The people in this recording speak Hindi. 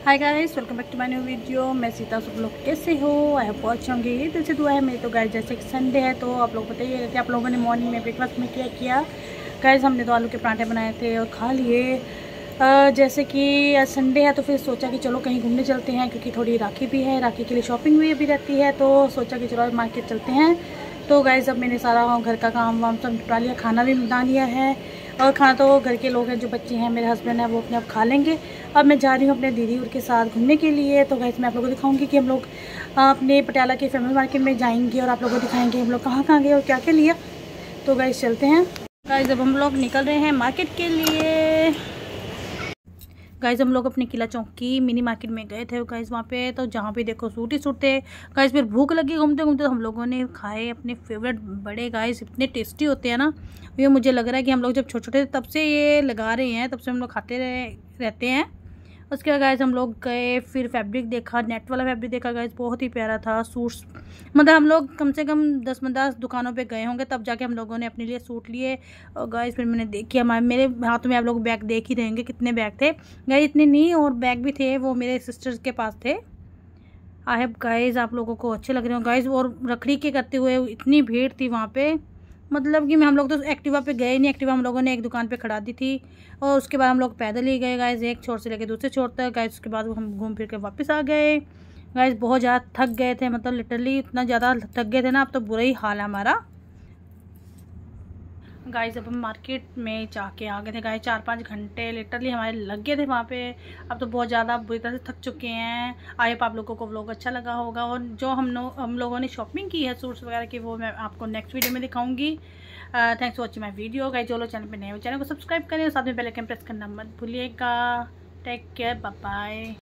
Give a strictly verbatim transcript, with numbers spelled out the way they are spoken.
Hi guys, welcome back to my new video. मैं सीता। सब लोग कैसे हो? आई होप अच्छे होंगे। ये दिल से दुआ है मेरी। तो गाइस जैसे कि संडे है तो आप लोग बताइए कि आप लोगों ने मॉर्निंग में ब्रेकफास्ट में क्या किया। गाइस हमने तो आलू के पराठे बनाए थे और खा लिए। अ, जैसे कि आज संडे है तो फिर सोचा कि चलो कहीं घूमने चलते हैं, क्योंकि थोड़ी राखी भी है, राखी के लिए शॉपिंग भी अभी रहती है। तो सोचा कि चलो आज मार्केट चलते हैं। तो गाइस अब मैंने सारा घर का काम वाम सब निपटा लिया, खाना भी बना लिया है। और खाना तो घर के लोग हैं, जो बच्चे हैं मेरे हस्बैंड हैं वो अपने आप खा लेंगे। अब मैं जा रही हूँ अपने दीदी के साथ घूमने के लिए। तो गाइस मैं आप लोगों को दिखाऊंगी कि हम लोग अपने पटियाला के फेमस मार्केट में जाएंगे और आप लोगों को दिखाएंगे हम लोग कहाँ कहाँ गए और क्या क्या लिया। तो गाइस चलते हैं। गाइस अब हम लोग निकल रहे हैं मार्केट के लिए। गाइस हम लोग अपने किला चौक की मिनी मार्केट में गए थे गाइस। वहाँ पे तो जहाँ पे देखो सूट ही सूट थे गाइस। फिर भूख लगी, घूमते घूमते तो हम लोगों ने खाए अपने फेवरेट बड़े। गाइस इतने टेस्टी होते हैं ना, ये मुझे लग रहा है कि हम लोग जब छोटे छोटे थे तब से ये लगा रहे हैं, तब से हम लोग खाते रहे रहते हैं। उसके बाद गाइस हम लोग गए, फिर फैब्रिक देखा, नेट वाला फैब्रिक देखा गाइस, बहुत ही प्यारा था। सूट्स मतलब हम लोग कम से कम दस पंद्रह दुकानों पे गए होंगे, तब जाके हम लोगों ने अपने लिए सूट लिए। और गाइस फिर मैंने देखी, हमारे मेरे हाथों में आप लोग बैग देख ही रहेंगे कितने बैग थे गाइस। इतने नहीं और बैग भी थे, वो मेरे सिस्टर्स के पास थे। आई होप गाइस आप लोगों को अच्छे लग रहे हो गाइस। और रखड़ी के करते हुए इतनी भीड़ थी वहाँ पे, मतलब कि हम लोग तो एक्टिवा पे गए नहीं। एक्टिवा हम लोगों ने एक दुकान पे खड़ा दी थी और उसके बाद हम लोग पैदल ही गए गाइस, एक छोर से लेके दूसरे छोर तक गाइस। उसके बाद हम घूम फिर के वापस आ गए गाइस। बहुत ज़्यादा थक गए थे, मतलब लिटरली इतना ज़्यादा थक गए थे ना, अब तो बुरा ही हाल है हमारा गाइस। अब हम मार्केट में जाके आ गए थे गाइस। चार पाँच घंटे लिटरली हमारे लग गए थे वहाँ पे। अब तो बहुत ज़्यादा बुरी तरह से थक चुके हैं। आई होप आप लोगों को व्लॉग अच्छा लगा होगा। और जो हम नो, हम लोगों ने शॉपिंग की है सूट्स वगैरह की, वो मैं आपको नेक्स्ट वीडियो में दिखाऊंगी। Thanks for watching my video guys. जो लोग चैनल पे नए हो चैनल को सब्सक्राइब करें और साथ में बेल आइकन प्रेस करना मत भूलिएगा। Take care, bye bye.